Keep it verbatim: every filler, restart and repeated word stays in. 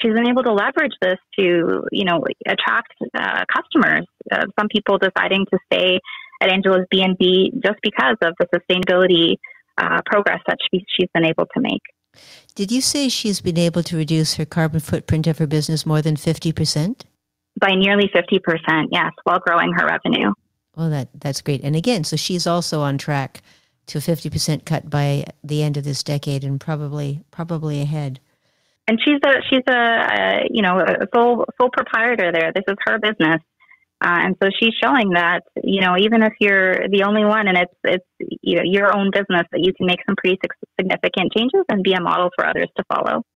she's been able to leverage this to, you know, attract uh, customers. Uh, some people deciding to stay at Angela's B and B just because of the sustainability uh, progress that she, she's been able to make. Did you say she's been able to reduce her carbon footprint of her business more than fifty percent? By nearly fifty percent, yes, while growing her revenue. Well, that that's great. And again, so she's also on track to a fifty percent cut by the end of this decade, and probably probably ahead. And she's a she's a, a you know a sole sole proprietor there. This is her business, uh, and so she's showing that, you know, even if you're the only one and it's it's you know your own business, that you can make some pretty significant changes and be a model for others to follow.